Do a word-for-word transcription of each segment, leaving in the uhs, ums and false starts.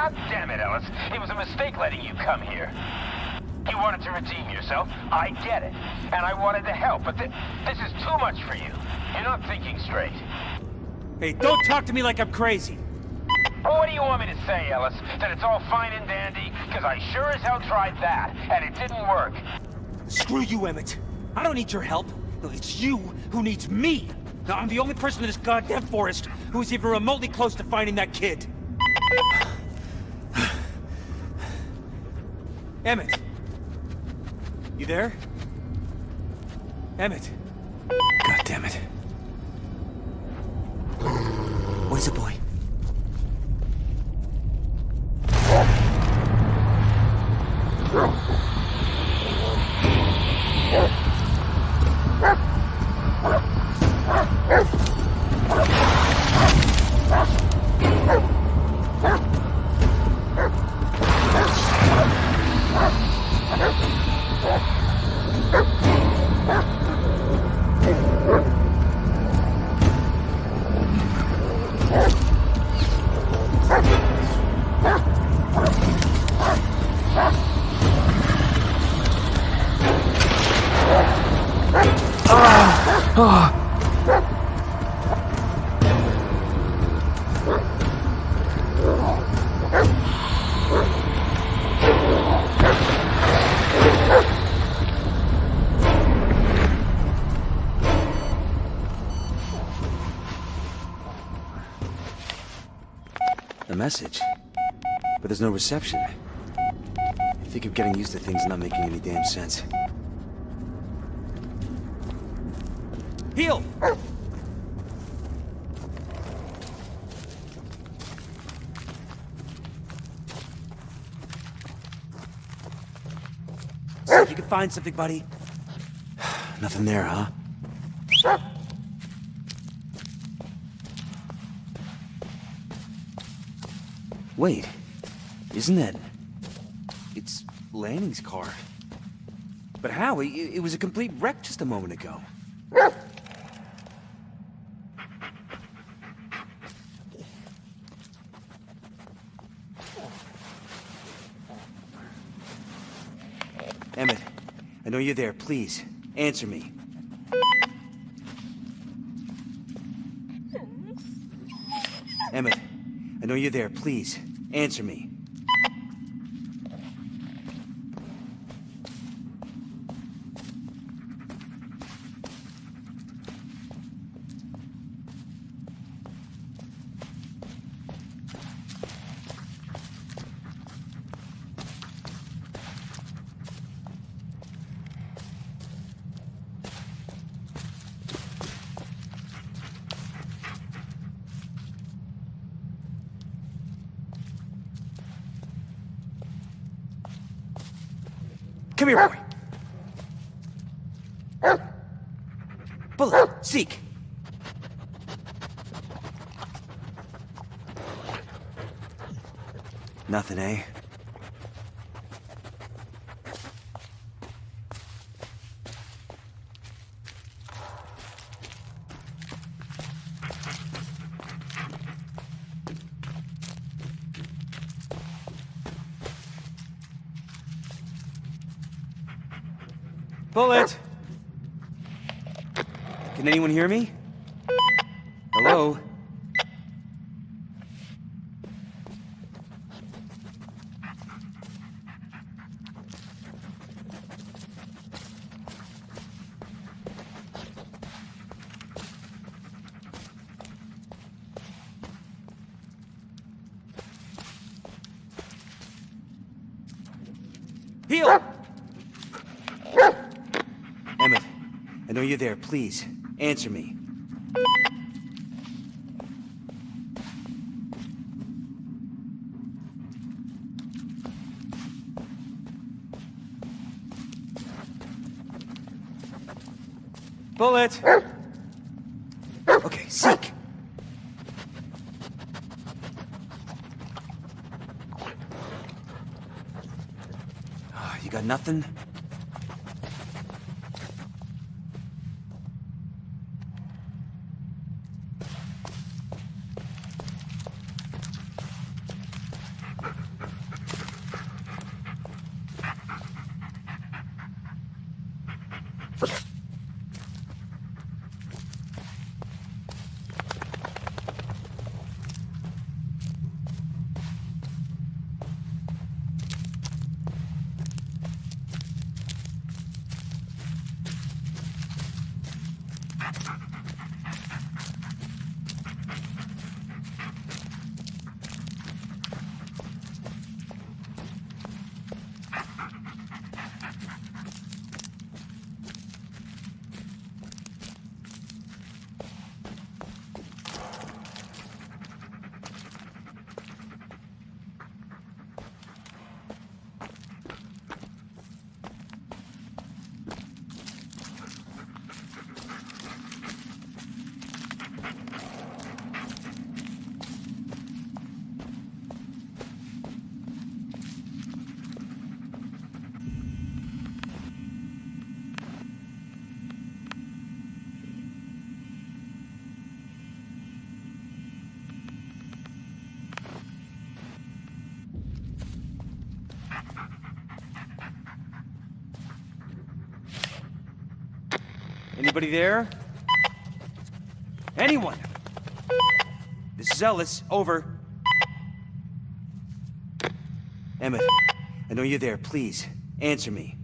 God damn it, Ellis. It was a mistake letting you come here. You wanted to redeem yourself. I get it. And I wanted to help, but th this is too much for you. You're not thinking straight. Hey, don't talk to me like I'm crazy. Well, what do you want me to say, Ellis? That it's all fine and dandy? Because I sure as hell tried that, and it didn't work. Screw you, Emmett. I don't need your help. No, it's you who needs me. Now, I'm the only person in this goddamn forest who is even remotely close to finding that kid. Emmett. You there? Emmett. God damn it. What is it, boy? A message, but there's no reception. I think I'm getting used to things not making any damn sense. Heal! See if you can find something, buddy. Nothing there, huh? Wait, isn't that... It's Lanning's car. But how? It, it was a complete wreck just a moment ago. Emmett, I know you're there. Please, answer me. Emmett, I know you're there. Please, answer me. Come here, boy. Bullet, seek. Nothing, eh? Bullet! Can anyone hear me? Hello? Heal! Emmett, I know you're there. Please, answer me. Bullet! Okay, seek! Oh, you got nothing? Anybody there? Anyone? This is Ellis. Over. Emmett, I know you're there. Please, answer me.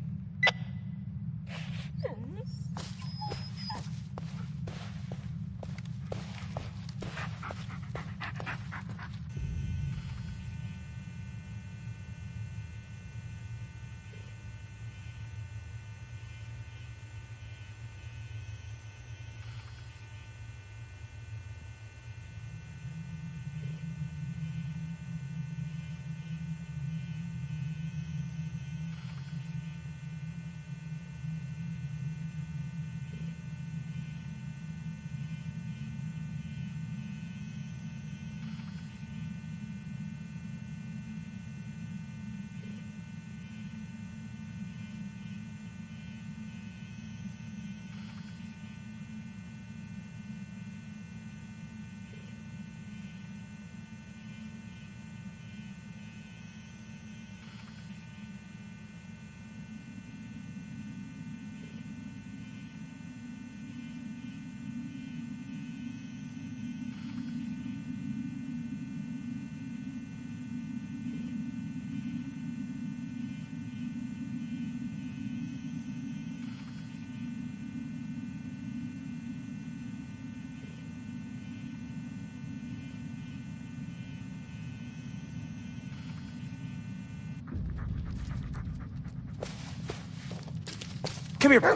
Come here, boy.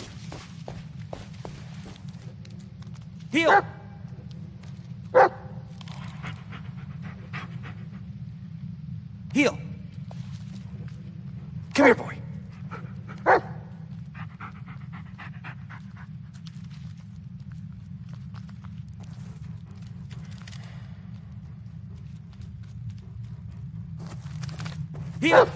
Heel! Heel! Come here, boy. Heel!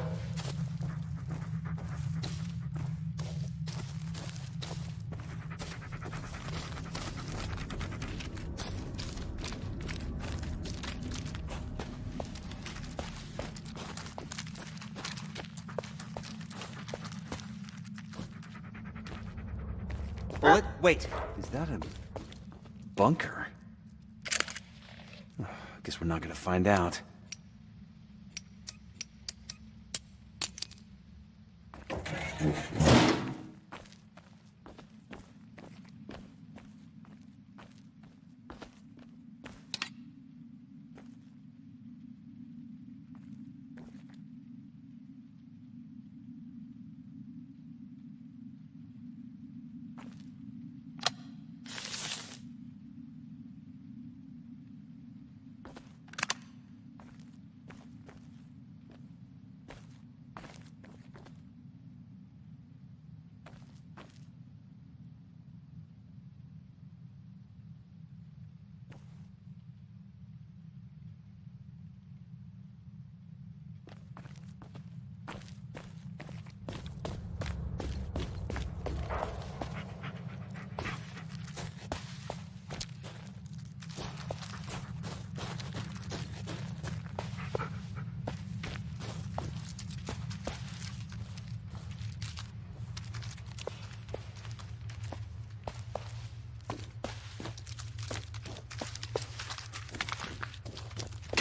Bullet? Wait, is that a bunker? Oh, guess we're not gonna find out.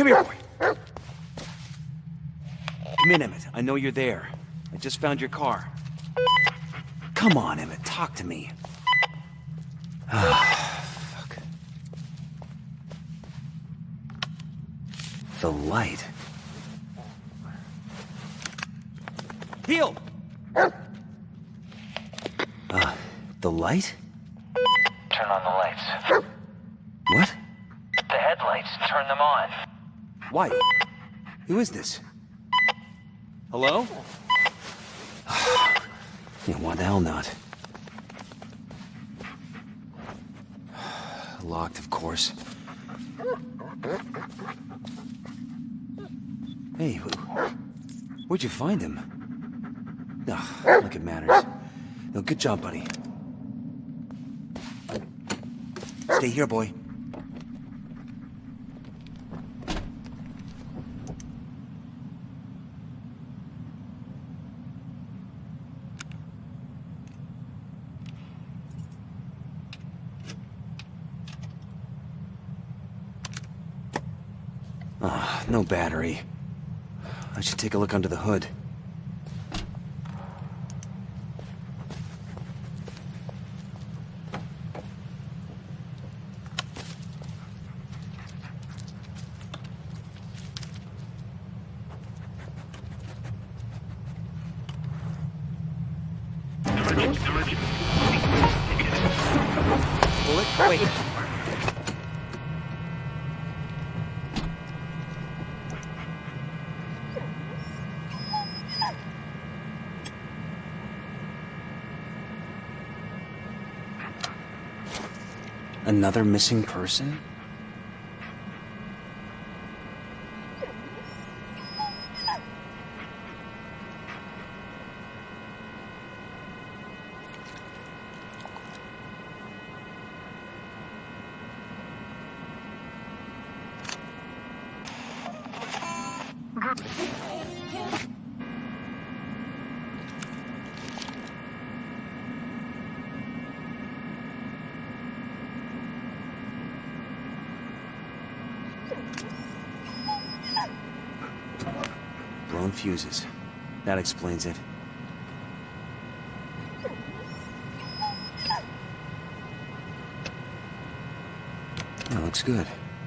Come here, boy. Come in, Emmett. I know you're there. I just found your car. Come on, Emmett. Talk to me. Fuck. The light. Heel! Uh, the light? Turn on the lights. What? The headlights, turn them on. Why? Who is this? Hello? Yeah, why the hell not? Locked, of course. Hey, who? Where'd you find him? Ugh, like it matters. No, good job, buddy. Stay here, boy. Ah, no battery. I should take a look under the hood. Bullet? Wait. Another missing person? Blown fuses. That explains it. That looks good.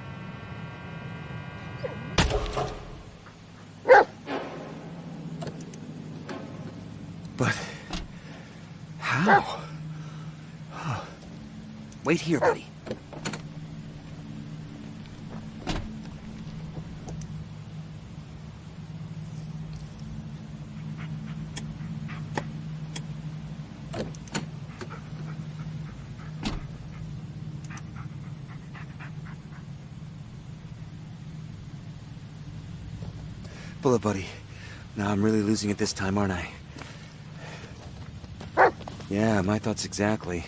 But... how? Wait here, buddy. Bullet, buddy. Now I'm really losing it this time, aren't I? Yeah, my thoughts exactly.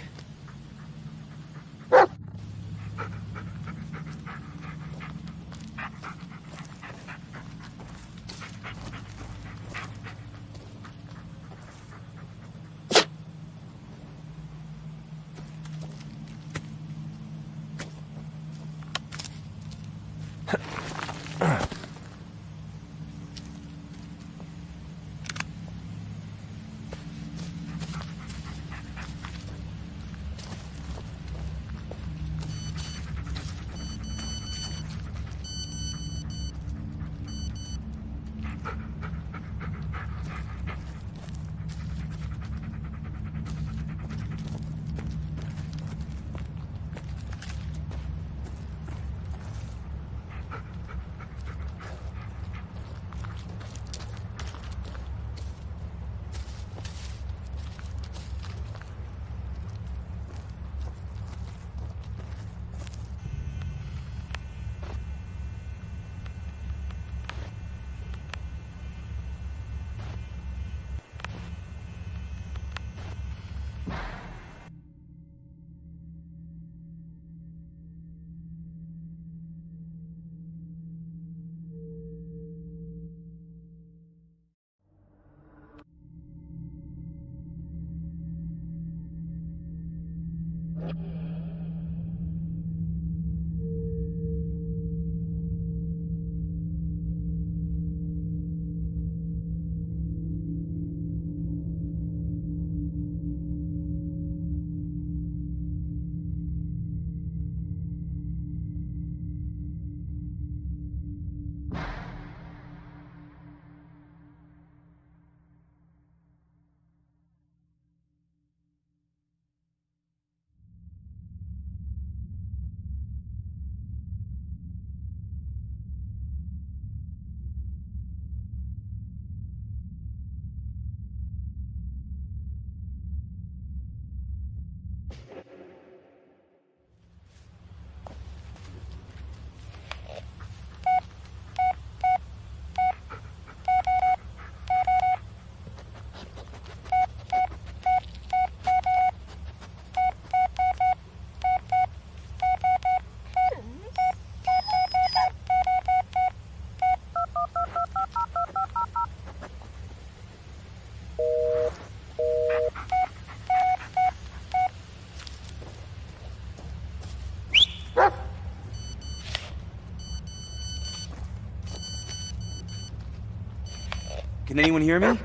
Can anyone hear me?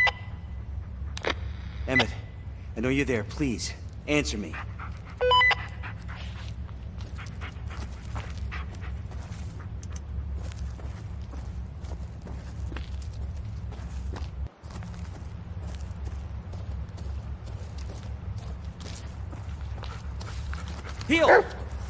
Emmett, I know you're there. Please, answer me. Heel!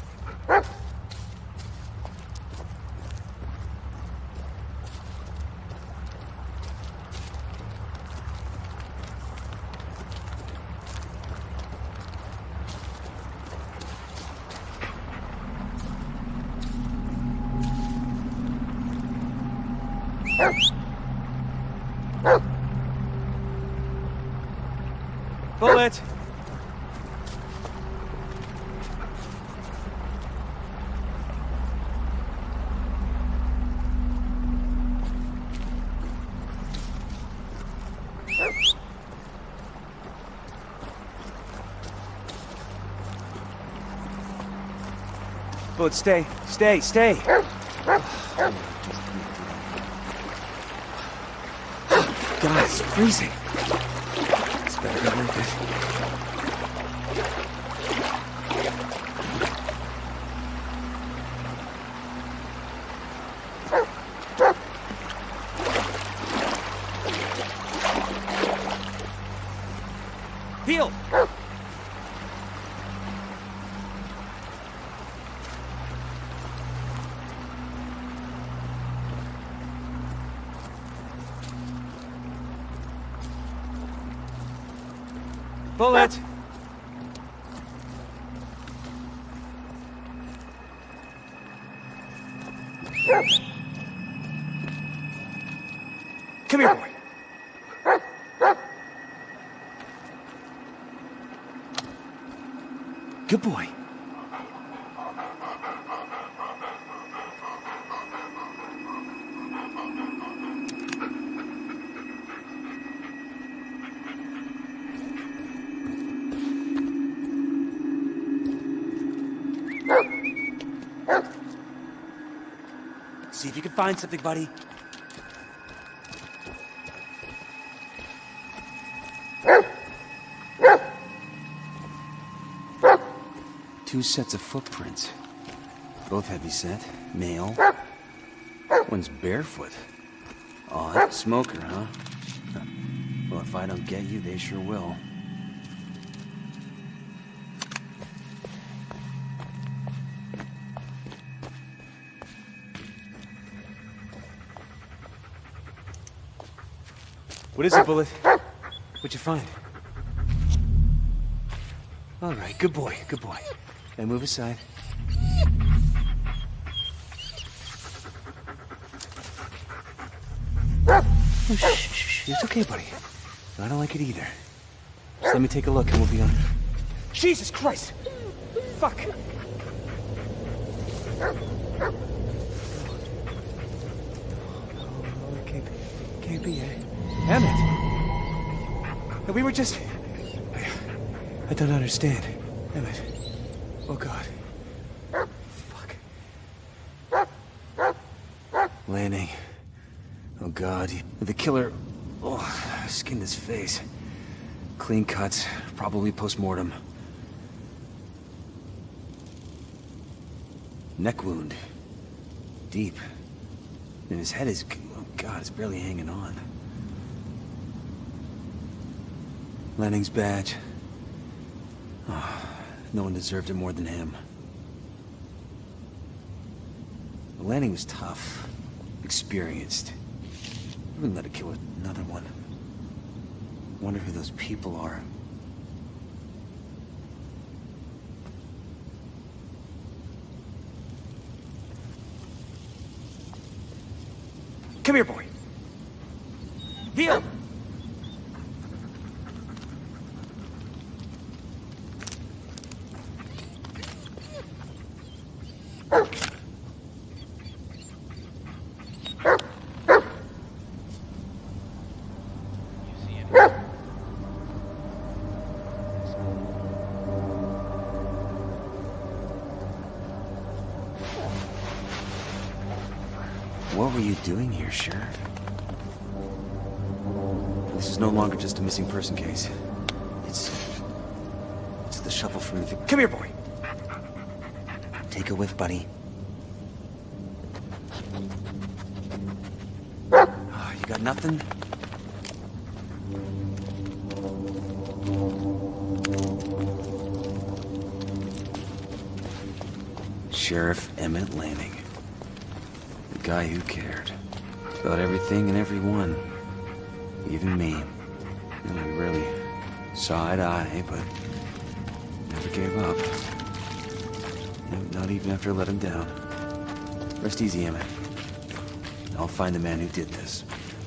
Bullet! Bullet, stay, stay, stay! God, it's freezing. It's better be worth it. Heel! Bullet! Come here, boy. Good boy. See if you can find something, buddy. Two sets of footprints. Both heavy set, male. One's barefoot. Odd. Smoker, huh? Well, if I don't get you, they sure will. What is it, Bullet? What'd you find? All right, good boy, good boy. Now move aside. Oh, shh, shh, shh. It's okay, buddy. I don't like it either. Just let me take a look and we'll be on. Jesus Christ! Fuck! Oh, it can't be, can't be it. Emmett! We were just... I, I don't understand. Emmett. Oh, God. Fuck. Lanning. Oh, God. The killer... Oh, skinned his face. Clean cuts. Probably post-mortem. Neck wound. Deep. And his head is... Oh, God, it's barely hanging on. Lanning's badge. Oh, no one deserved it more than him. Lanning was tough, experienced. I wouldn't let it kill another one. Wonder who those people are. Come here, boy. Heel! What were you doing here, sure? This is no longer just a missing person case. It's... It's the shovel from the... Come here, boy! Take a whiff, buddy. Oh, you got nothing? Sheriff Emmett Lanning. The guy who cared. About everything and everyone. Even me. You know, we rarely saw eye to eye, but never gave up. No, not even after I let him down. Rest easy, Emmett. I'll find the man who did this.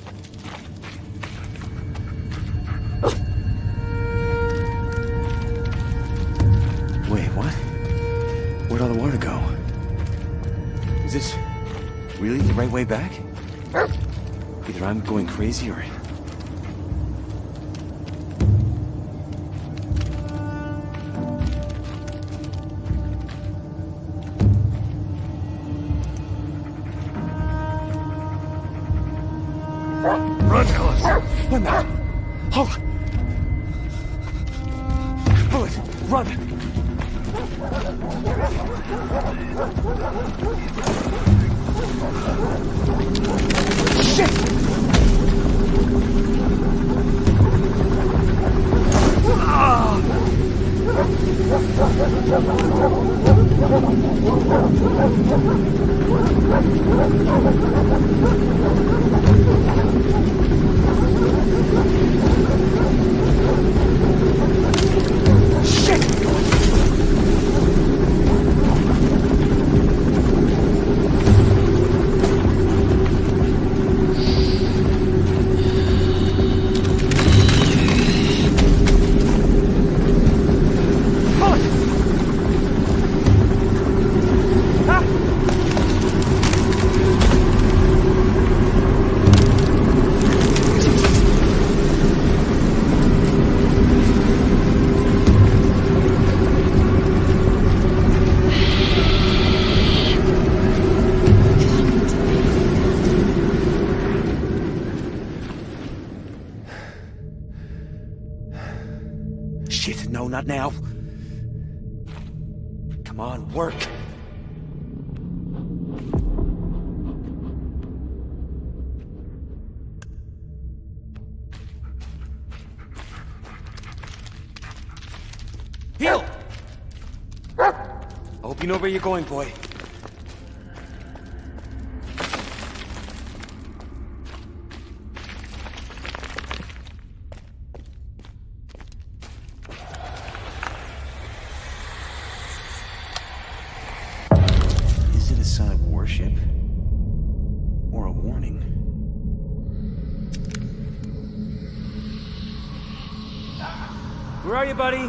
Wait, what? Where'd all the water go? Is this really the right way back? Either I'm going crazy or... Run, Ellis! Run now! Hold on! Bullet! Run! Shit! Ah! Shit! Shit, no, not now. Come on, work. Heel! I hope you know where you're going, boy. Sign of worship or a warning. Where are you, buddy?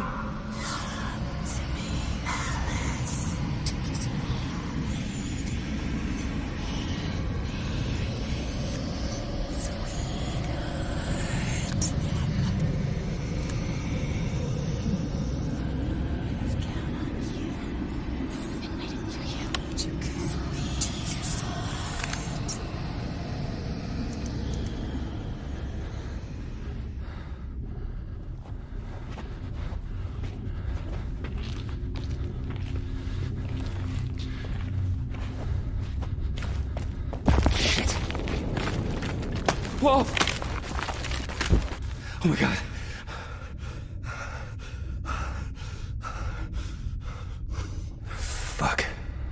Whoa! Oh my God. Fuck.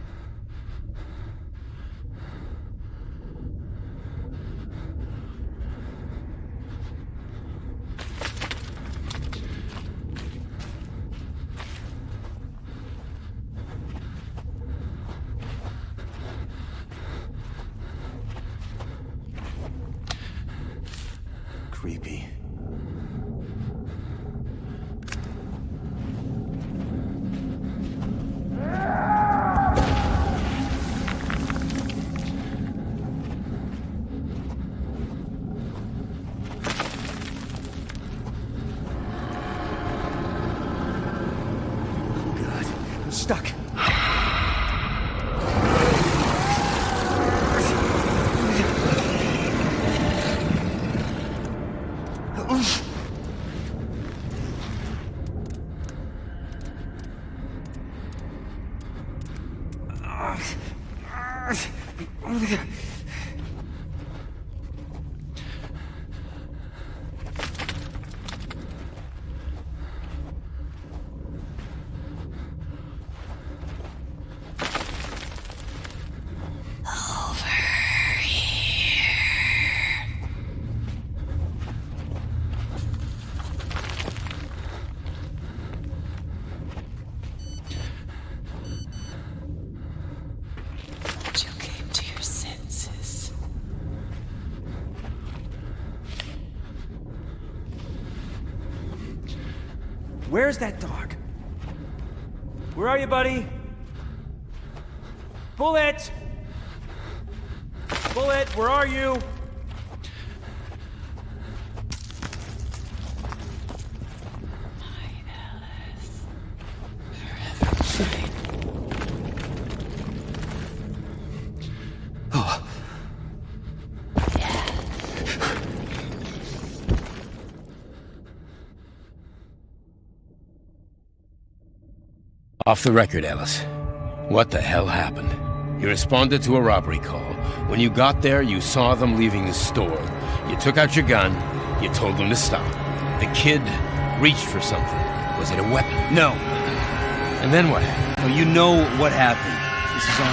Creepy. Oh God, I'm stuck. Where's that dog? Where are you, buddy? Bullet! Bullet, where are you? Off the record, Ellis. What the hell happened? You responded to a robbery call. When you got there, you saw them leaving the store. You took out your gun. You told them to stop. The kid reached for something. Was it a weapon? No. And then what happened? Oh, you know what happened. This is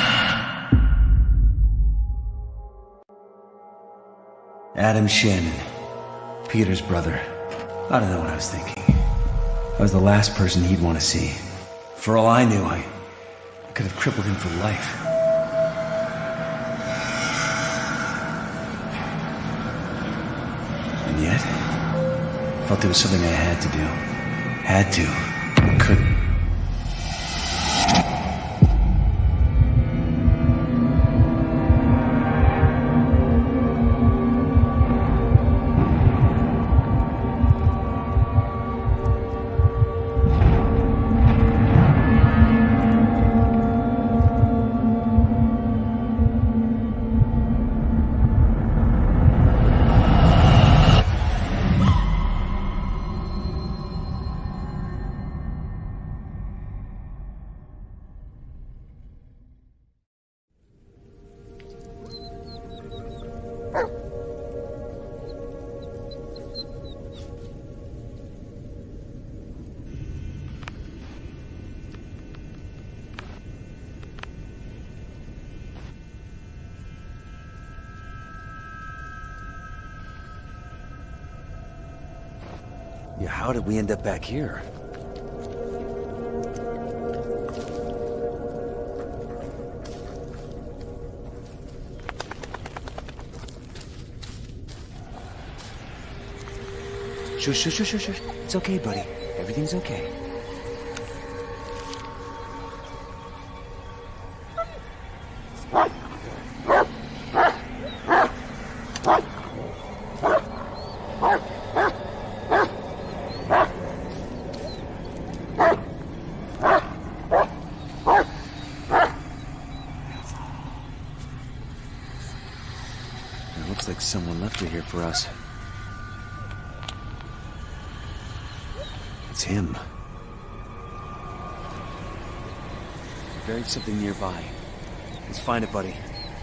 on me. Adam Shannon. Peter's brother. I don't know what I was thinking. I was the last person he'd want to see. For all I knew, I, I could have crippled him for life. And yet, I felt it was something I had to do. Had to. I couldn't. Yeah, how did we end up back here? Shush, shush, shush, shush, shush. It's okay, buddy. Everything's okay. Looks like someone left it here for us. It's him. Buried something nearby. Let's find it, buddy.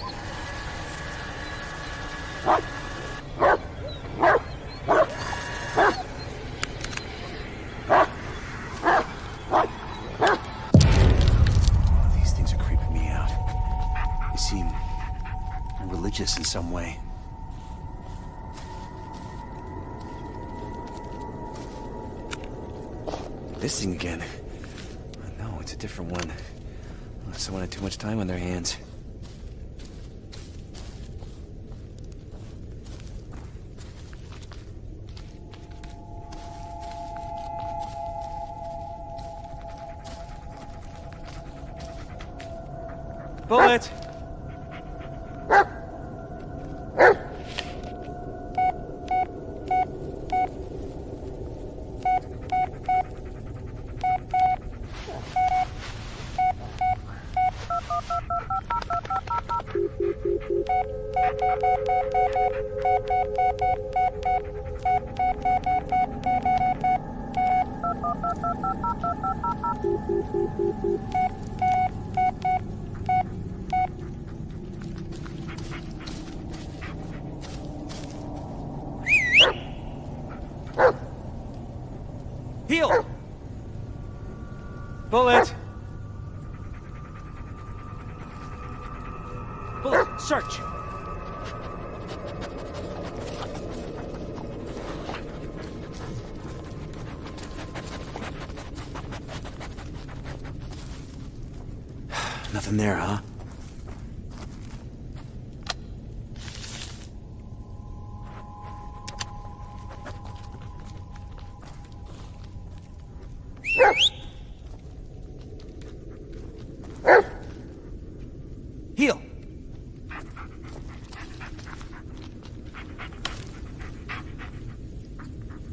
These things are creeping me out. They seem religious in some way. This thing again. No, it's a different one. Someone had too much time on their hands. Bullet! Heal! Bullet! Bullet, search! Nothing there, huh?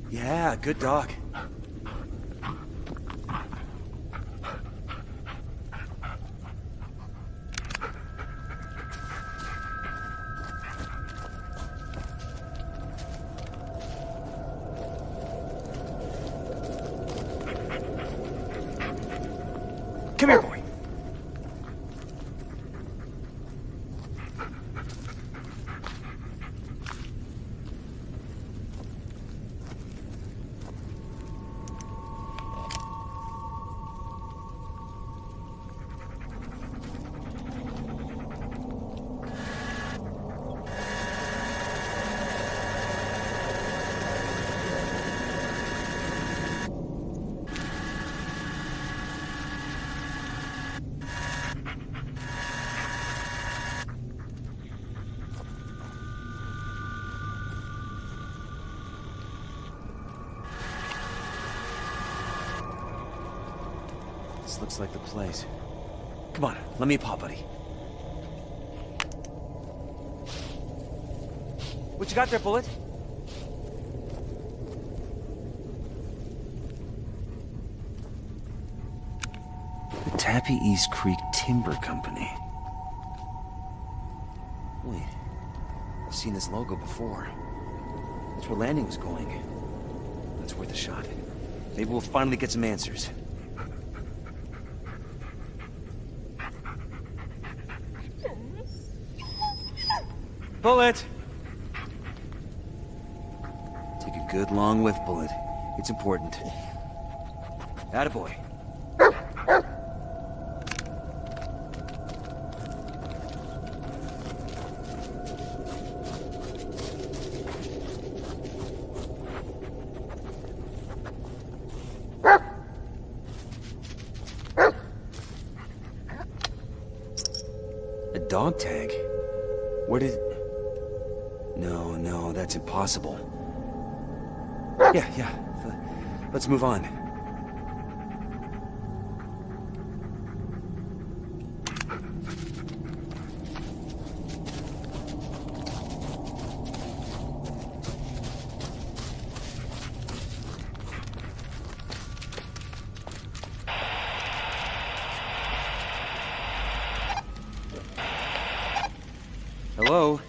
Yeah, good dog. Come here, boy. This looks like the place. Come on, let me paw, buddy. What you got there, Bullet? The Tappy East Creek Timber Company. Wait, I've seen this logo before. That's where Landing was going. That's worth a shot. Maybe we'll finally get some answers. Bullet! Take a good long whiff, Bullet. It's important. Attaboy. A dog tag? Where did... No, no, that's impossible. Yeah, yeah. Let's move on. Hello?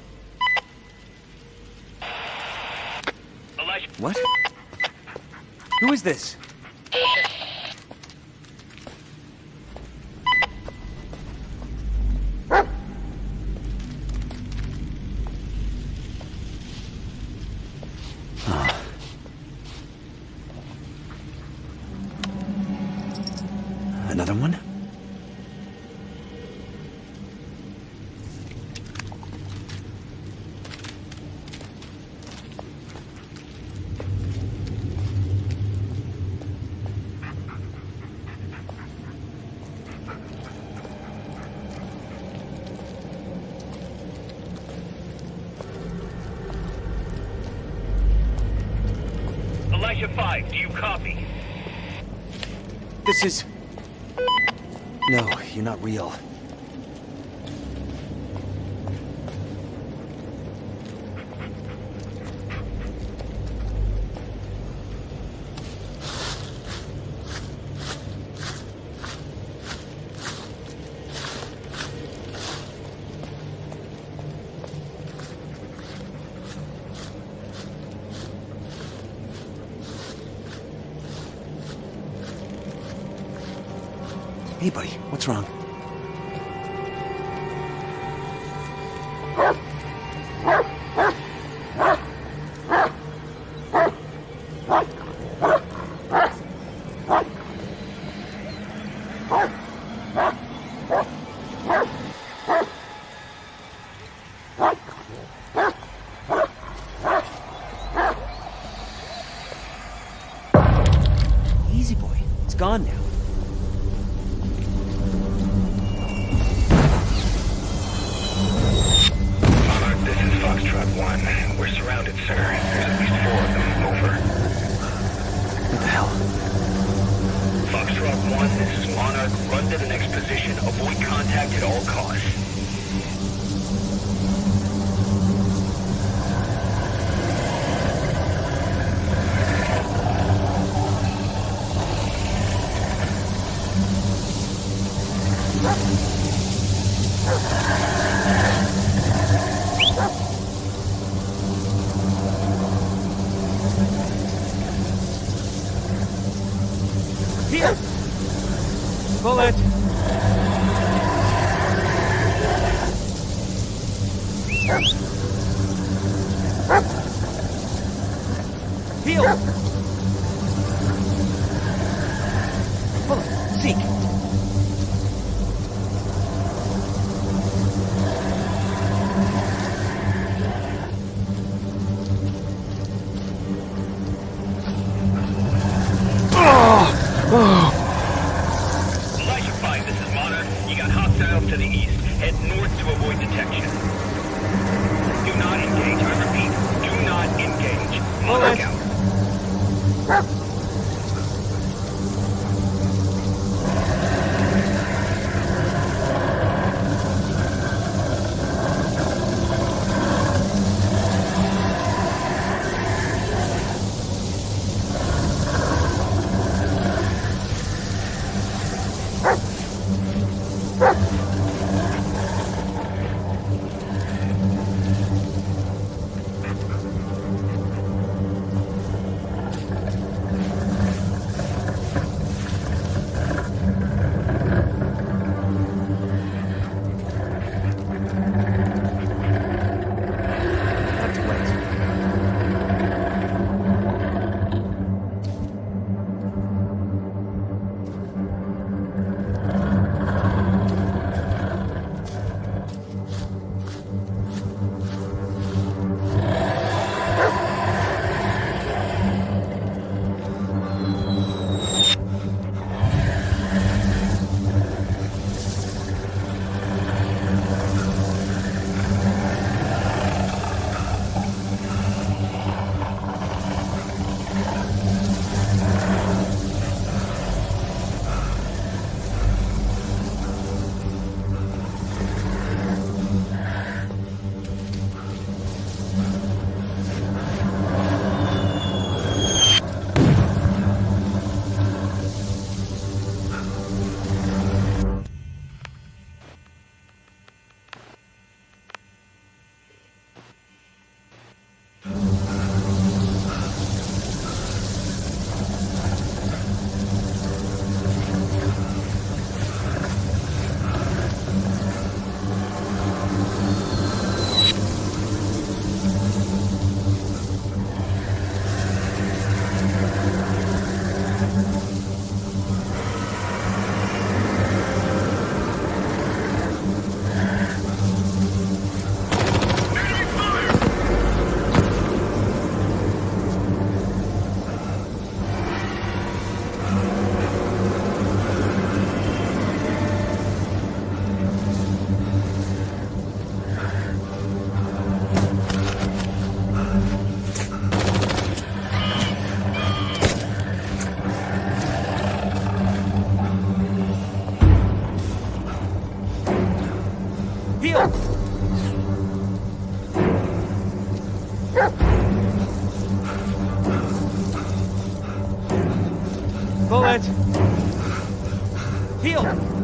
What? Who is this? Huh. Another one? five, do you copy? This is... No, you're not real. Hey, buddy, what's wrong? Easy, boy. It's gone now. One. We're surrounded, sir. There's at least four of them. Over. What the hell? Foxtrot one, this is Monarch. Run to the next position. Avoid contact at all costs. Here! Bullet! Heal! Bullet, seek! Elijah five, this is Monitor. You got hostiles to the east. Head north to avoid detection. Do not engage. I repeat, do not engage. Monitor out. Bullet! Heal!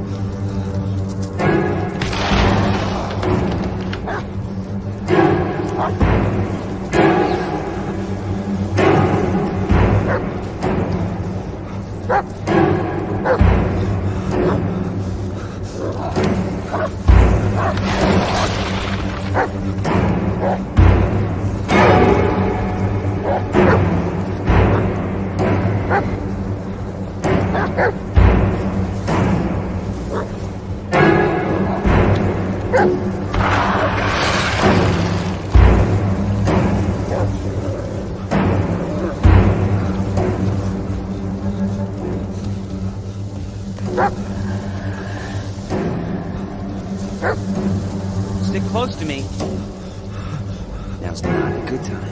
Stick close to me. Now's not a good time.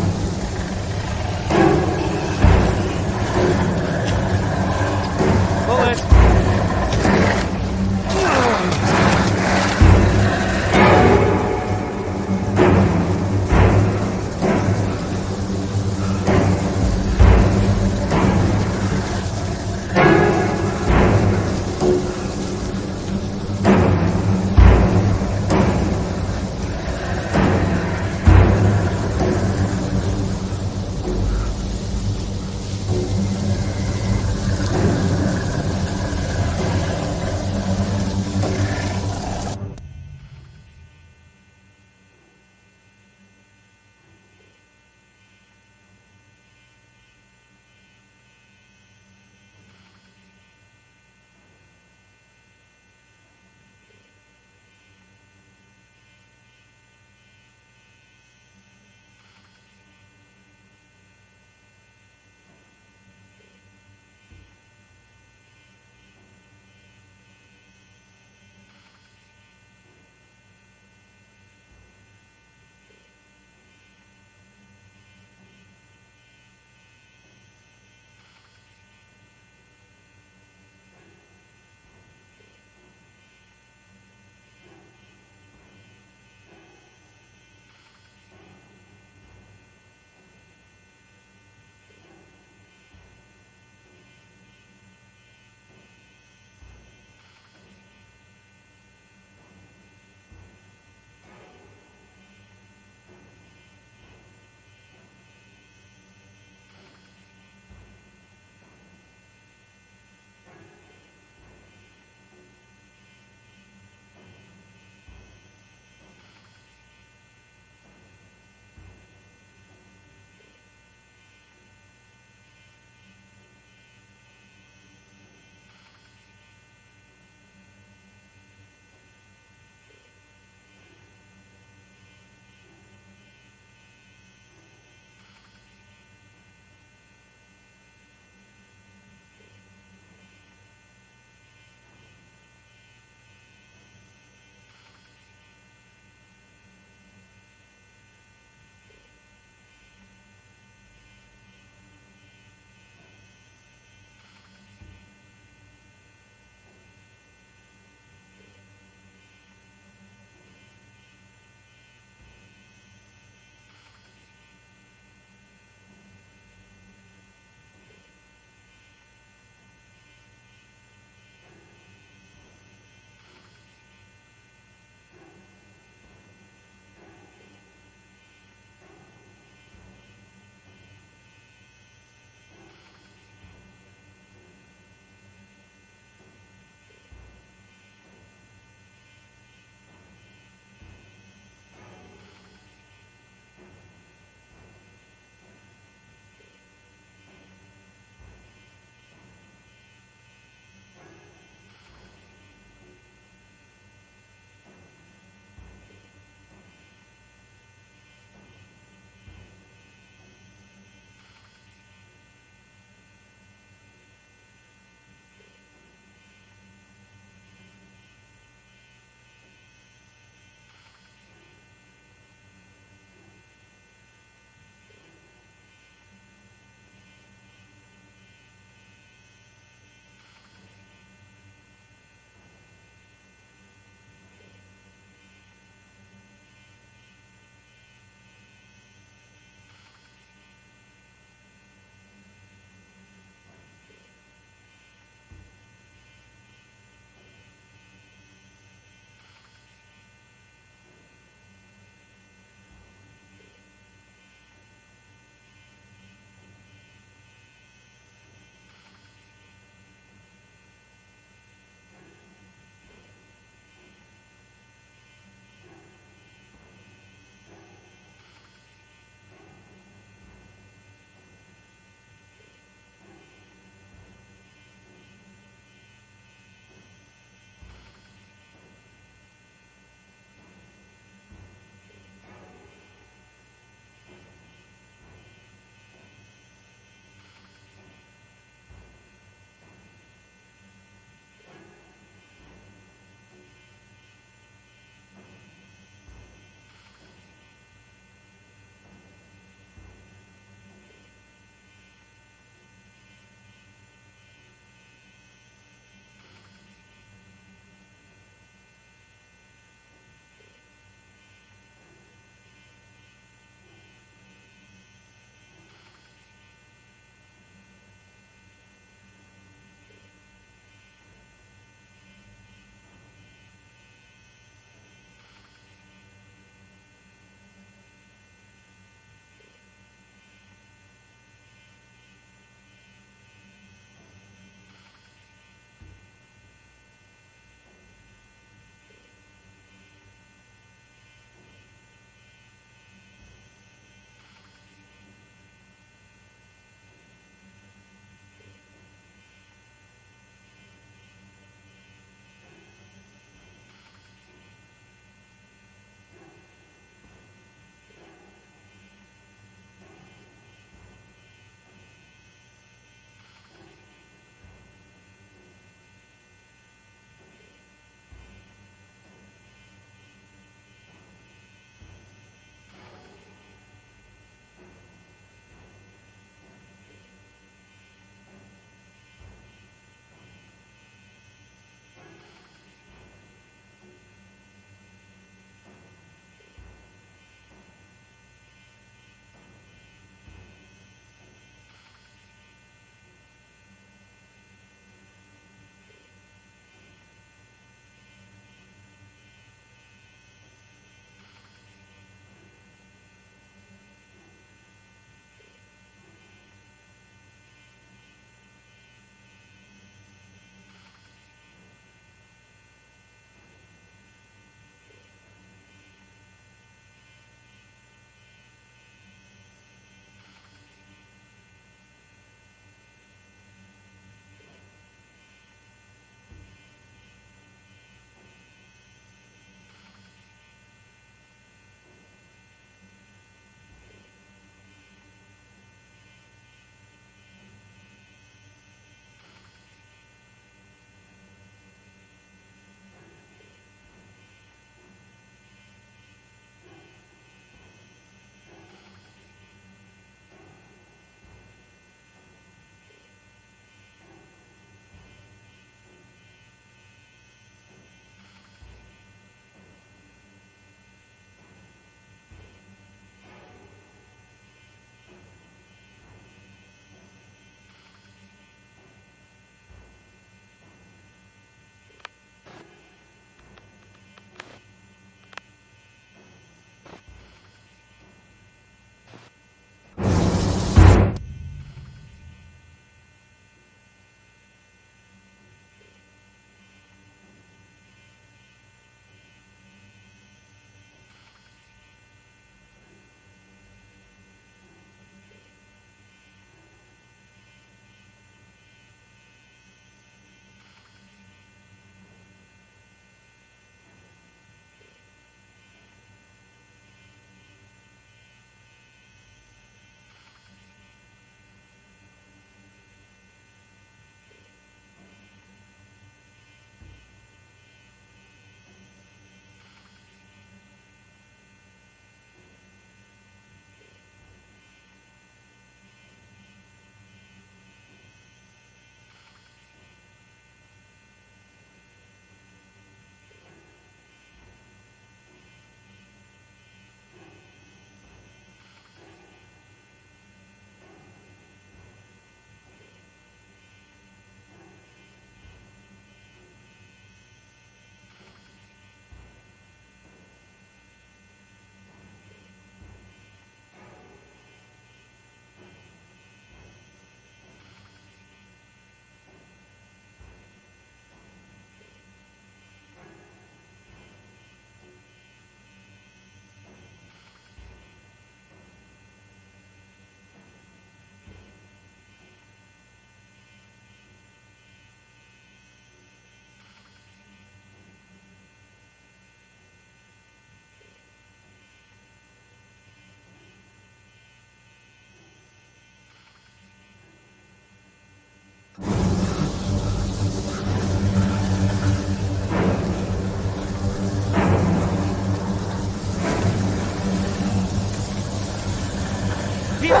Heal!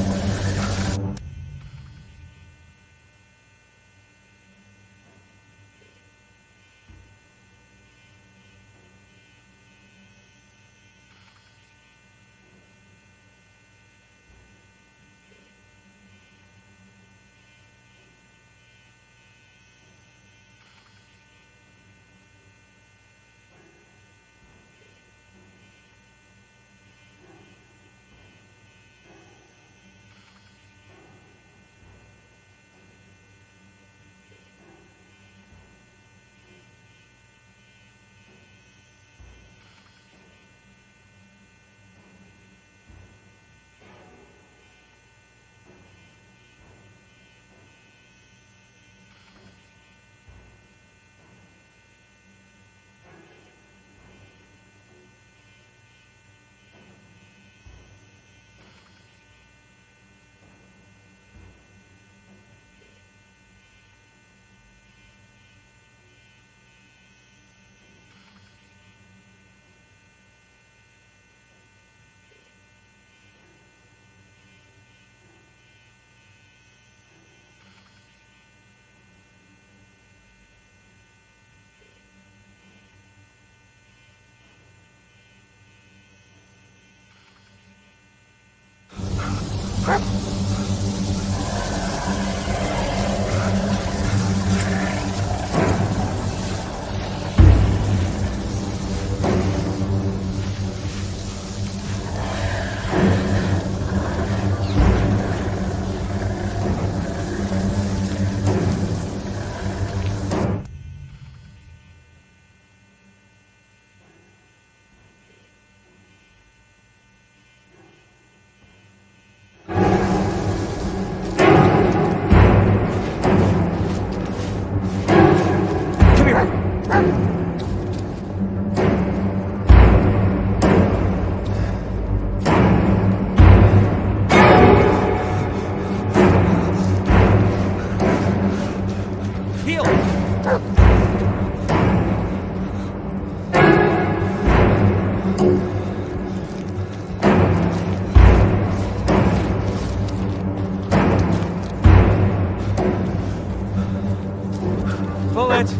Bullet!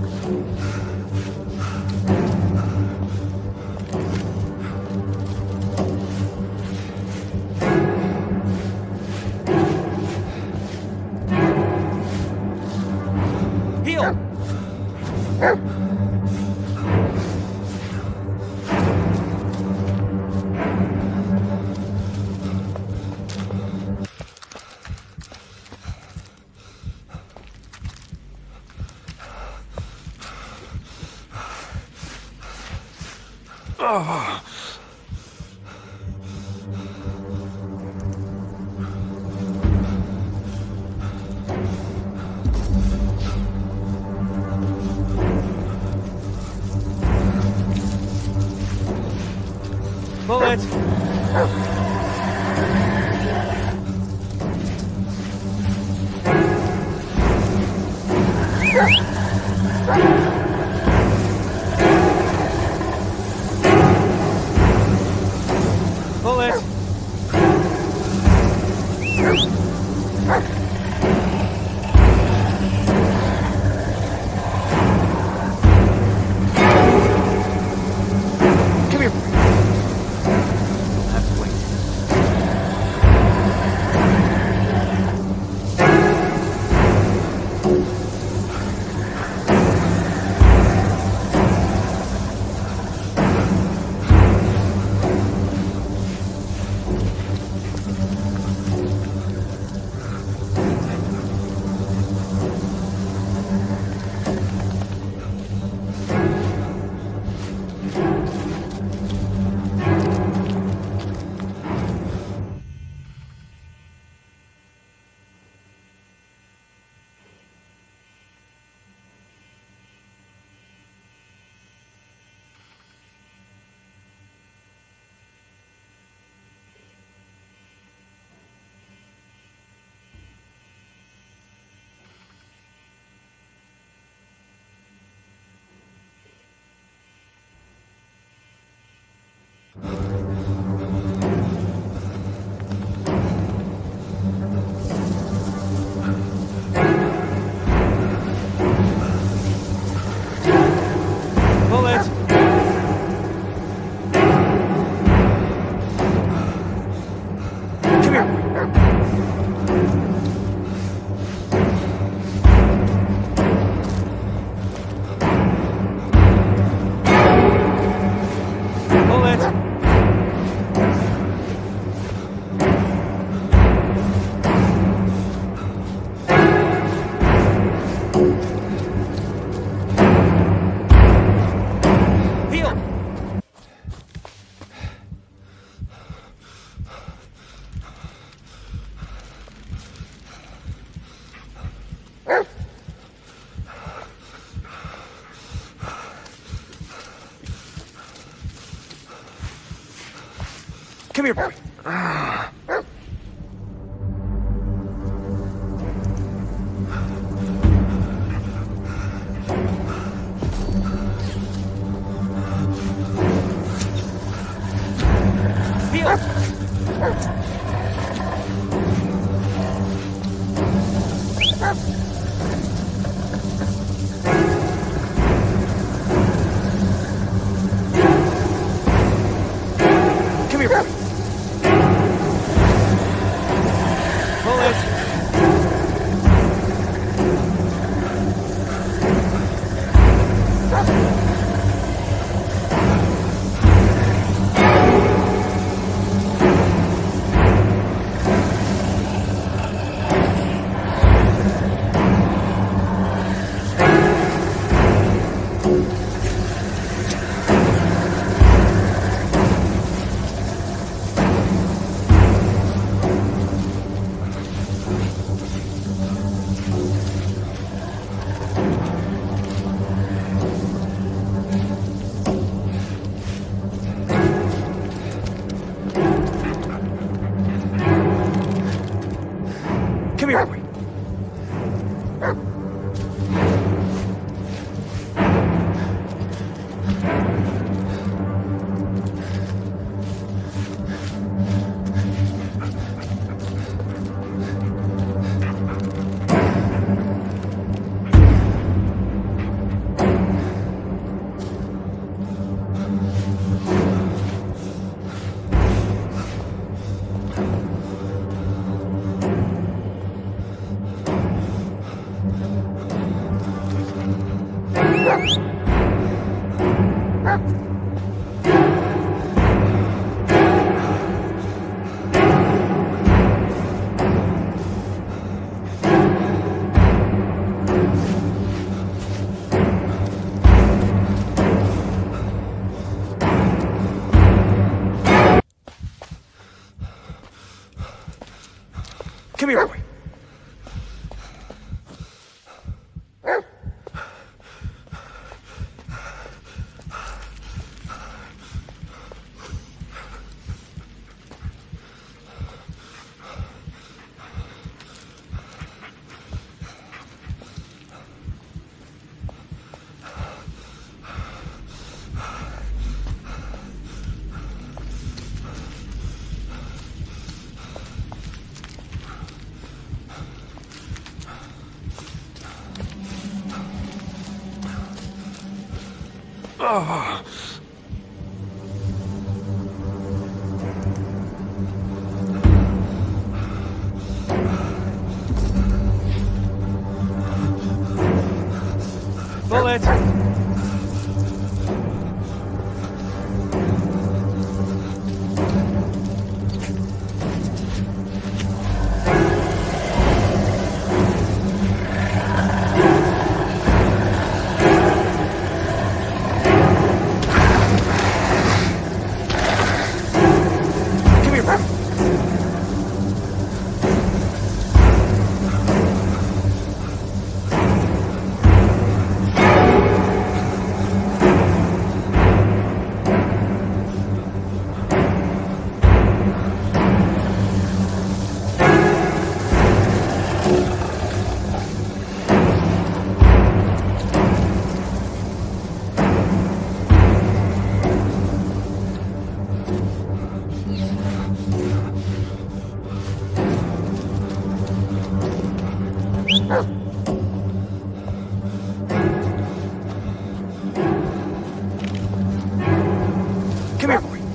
Heal! Oh. Bullet! Bullet! Come here. I'll have to wait. Come here, boy. Come here, boy. Come here, boy. Oh. Bullet! Come here, boy.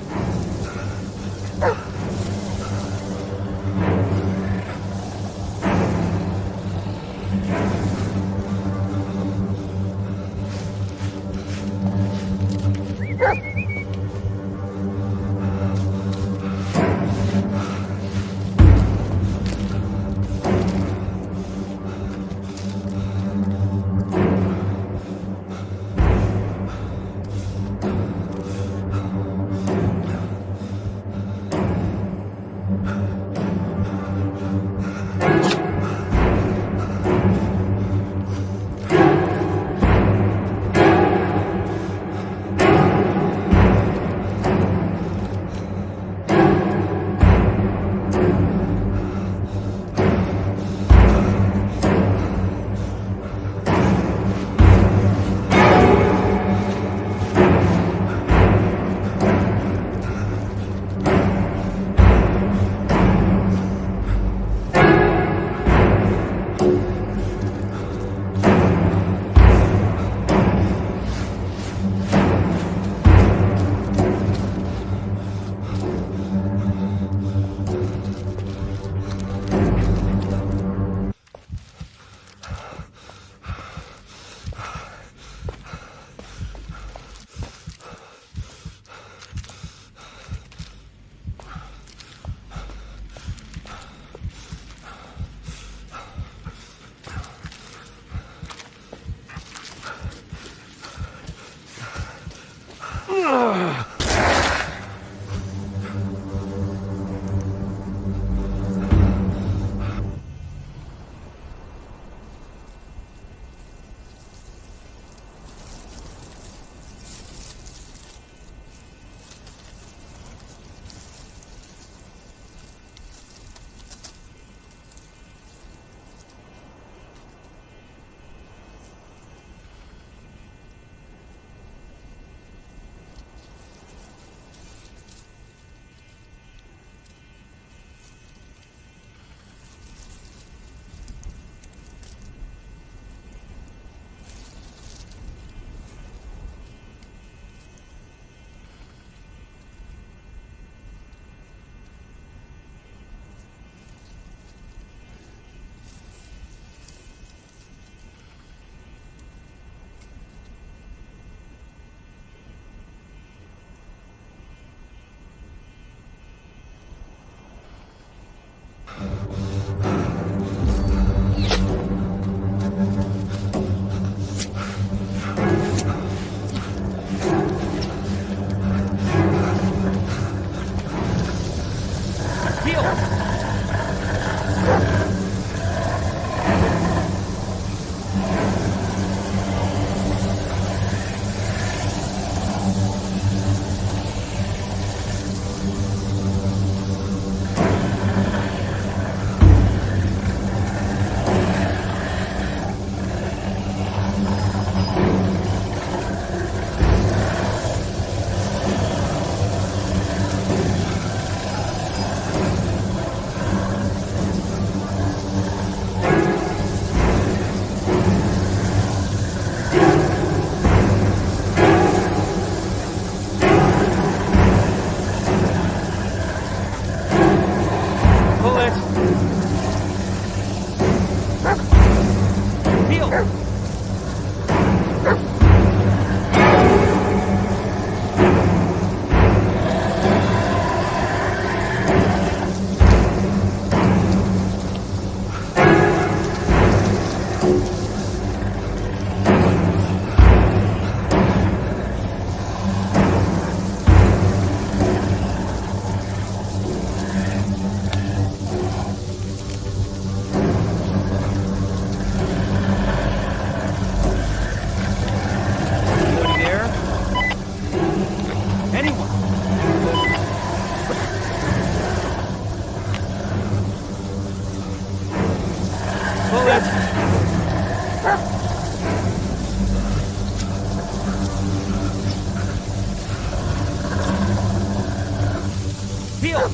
Peel!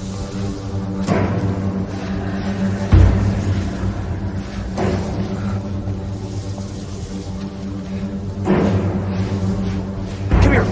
Come here!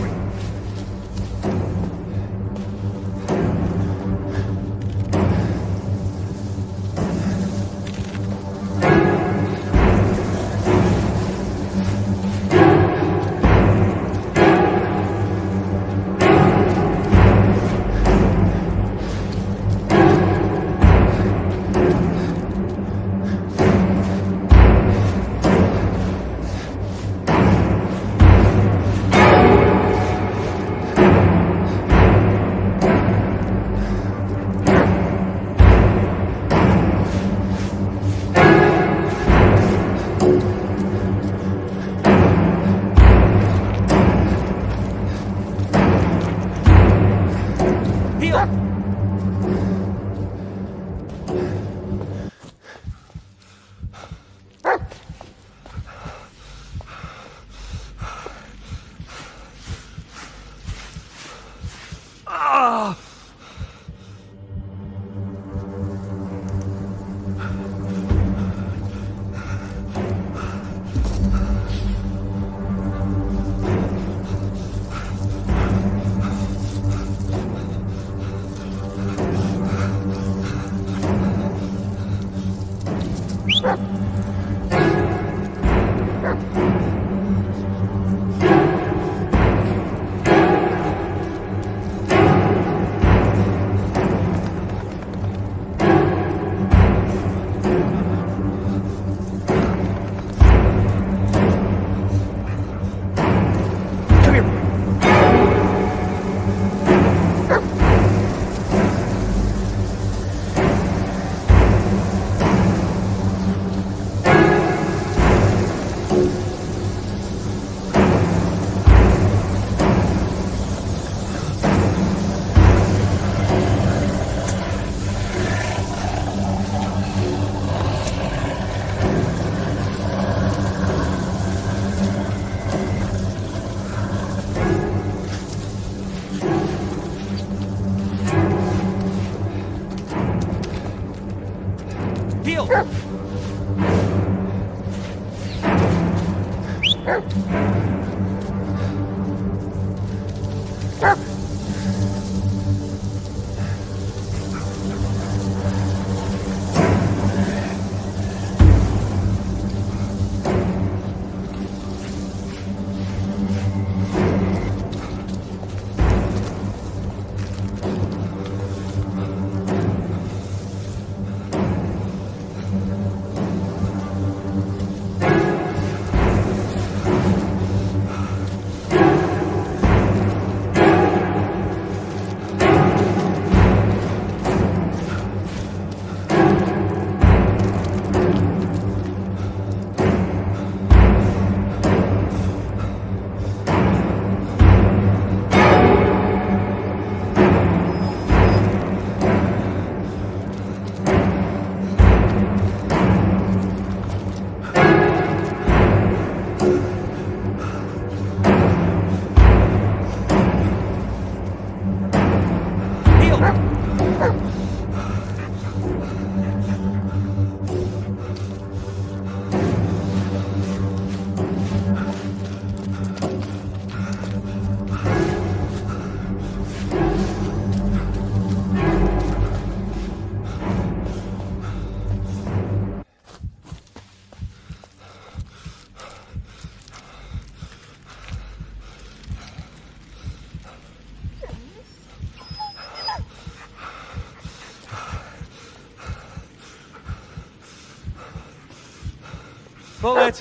Bullet!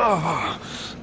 Oh.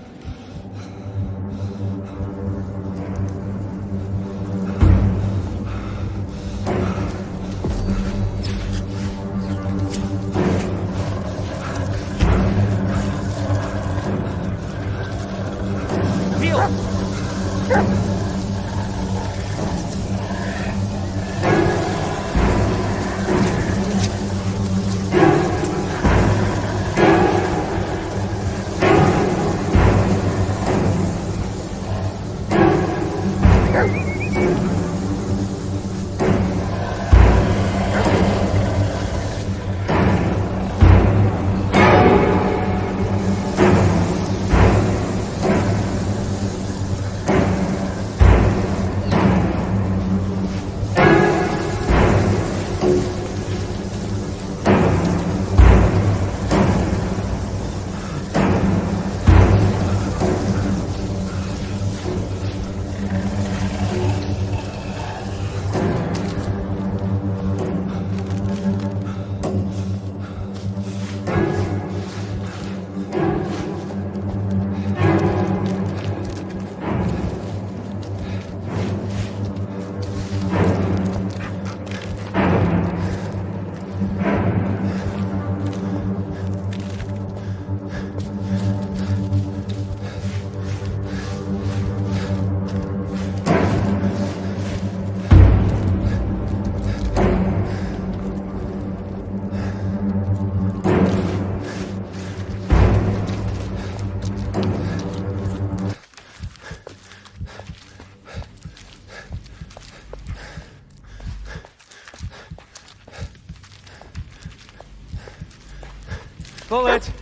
Bullet!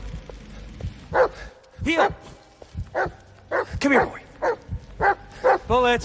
Heel! Come here, boy. Bullet!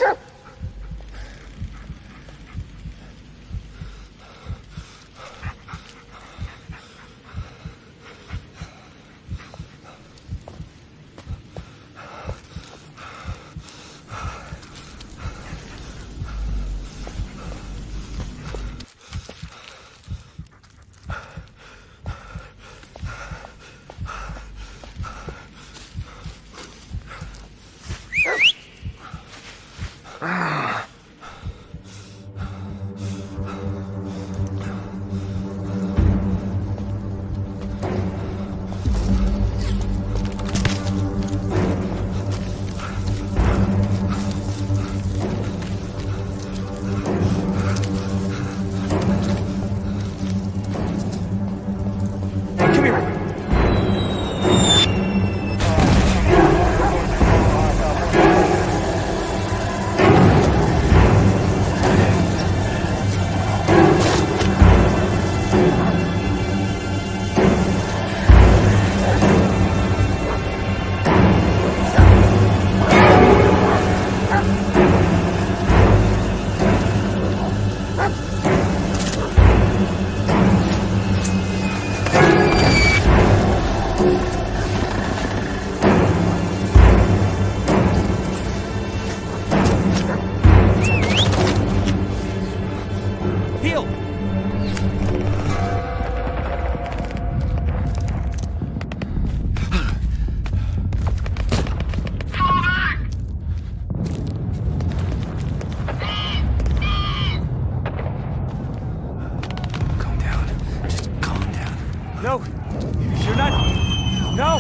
No! You're not... No!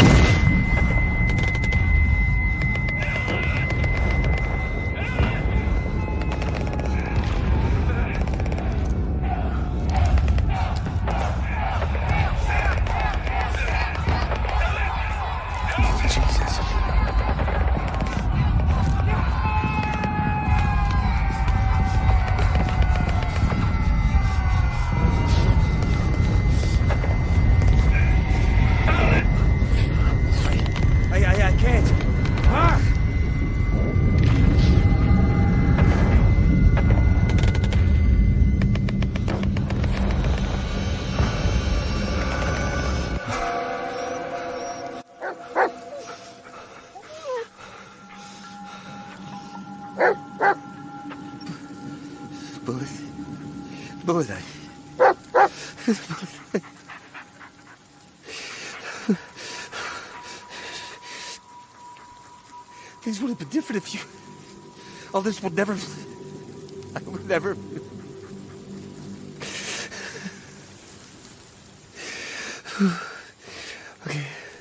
Bullet. Bullet, I... Things would have been different if you... All this would never... I would never... Okay.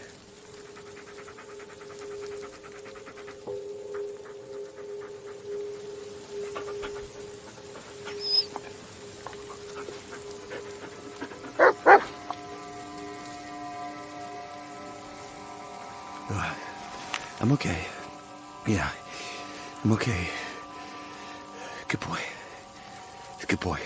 Uh, I'm okay. Yeah, I'm okay. Good boy. Good boy.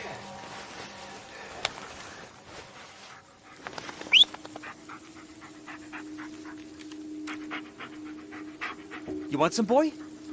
You want some, boy?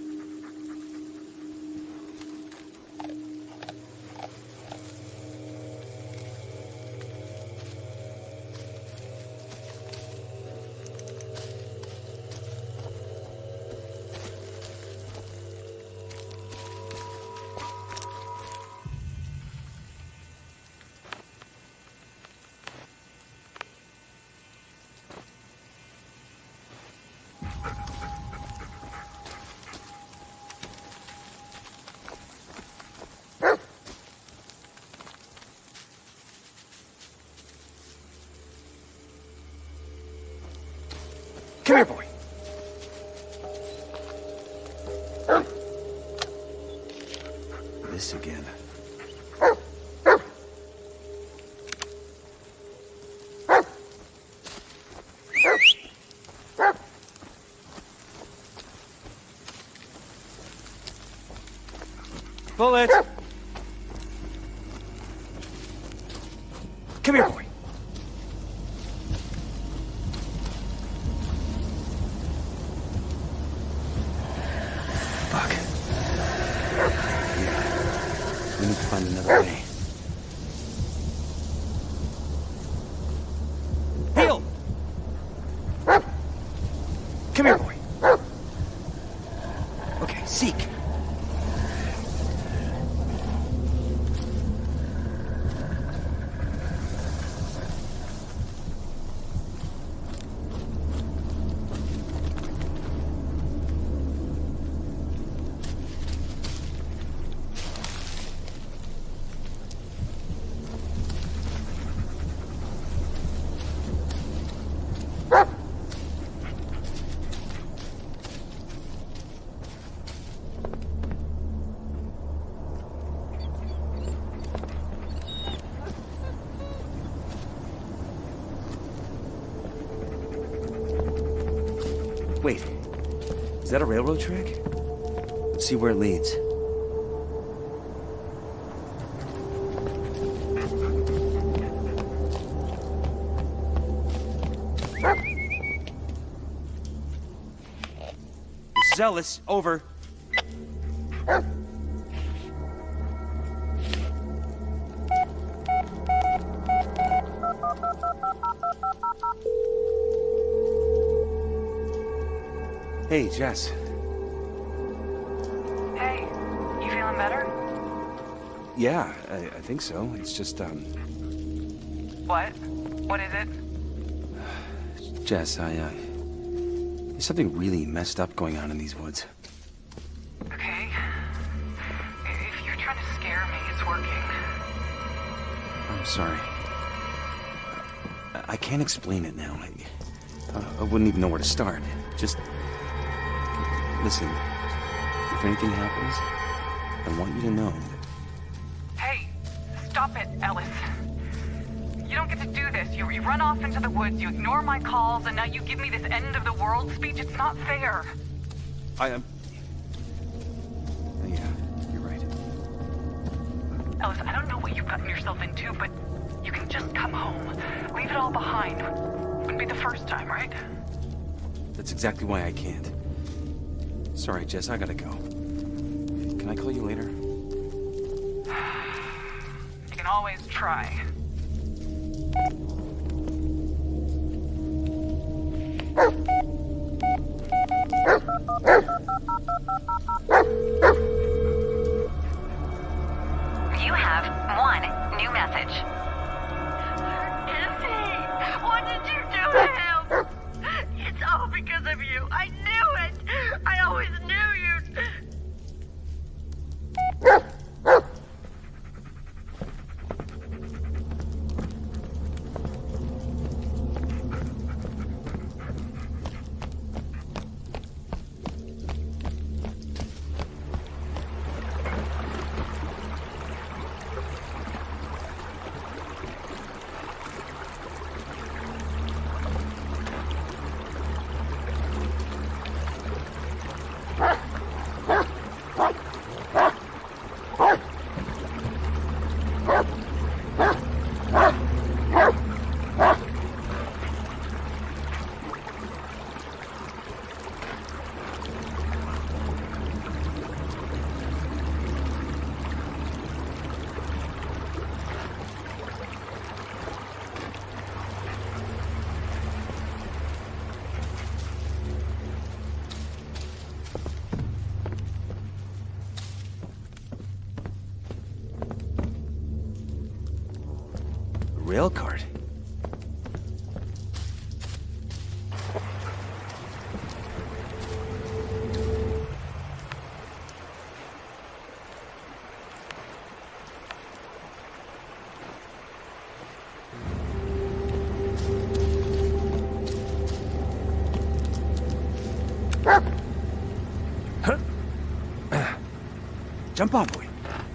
Come here, boy. This again. Bullet! Come here, boy. Fuck. Yeah. We need to find another way. Heel! Come here, boy. Okay, seek. Wait, is that a railroad track? Let's see where it leads. This is Ellis, over. Hey, Jess. Hey, you feeling better? Yeah, I, I think so. It's just, um... What? What is it? Jess, I, uh... There's something really messed up going on in these woods. Okay. If you're trying to scare me, it's working. I'm sorry. I, I can't explain it now. I, uh, I wouldn't even know where to start. Just... Listen, if anything happens, I want you to know that... Hey, stop it, Ellis. You don't get to do this. You, you run off into the woods, you ignore my calls, and now you give me this end-of-the-world speech. It's not fair. I am... Yeah, you're right. Ellis, I don't know what you've gotten yourself into, but you can just come home. Leave it all behind. Wouldn't be the first time, right? That's exactly why I can't. Sorry, Jess, I gotta go. Can I call you later? You can always try. You have one new message. Is he? What did you do to him? It's all because of you. I knew it. I always knew you'd... Rail cart. Jump on, boy.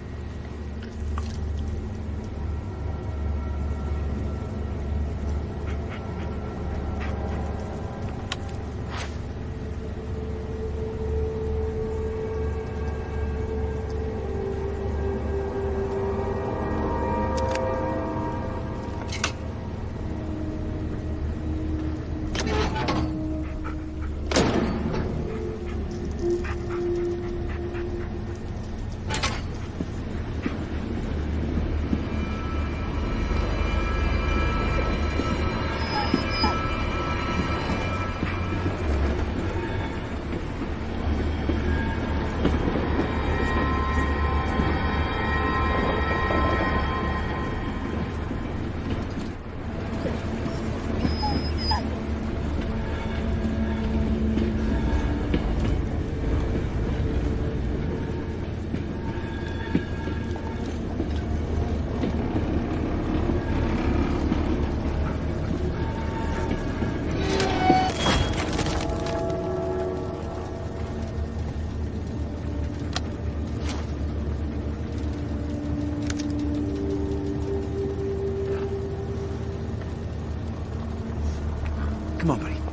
Come on, buddy.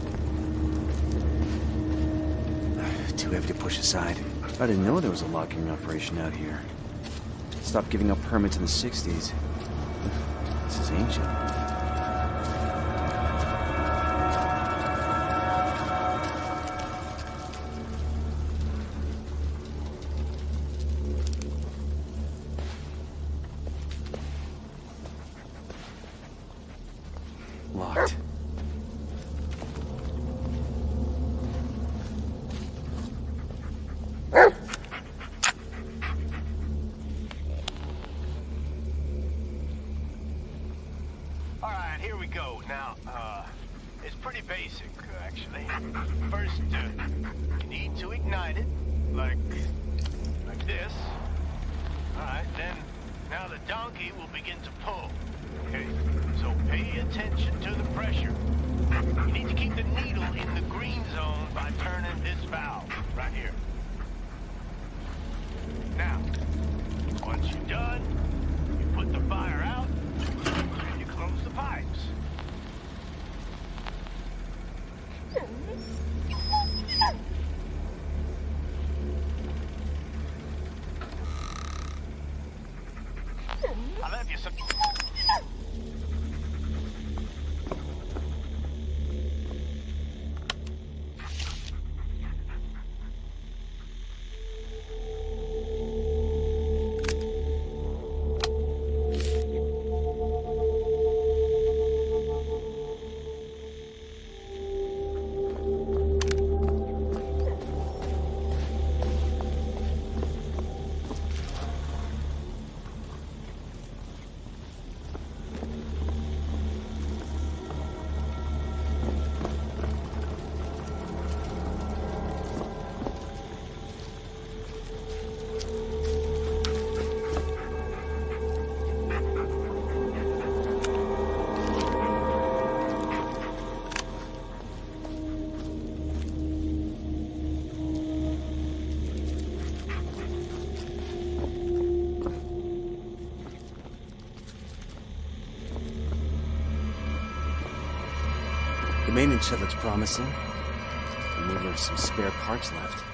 Too heavy to push aside. I didn't know there was a logging operation out here. Stopped giving up permits in the sixties. This is ancient. Locked. Alright, here we go. Now, uh, it's pretty basic, actually. First, uh, you need to ignite it, like, like this. Alright, then, now the donkey will begin to pull. Okay, so pay attention to the pressure. You need to keep the needle in the green zone by turning this valve, right here. Now, once you're done, you put the fire out, and you close the pipes. I left you some... maintenance shed looks promising. And maybe there's some spare parts left.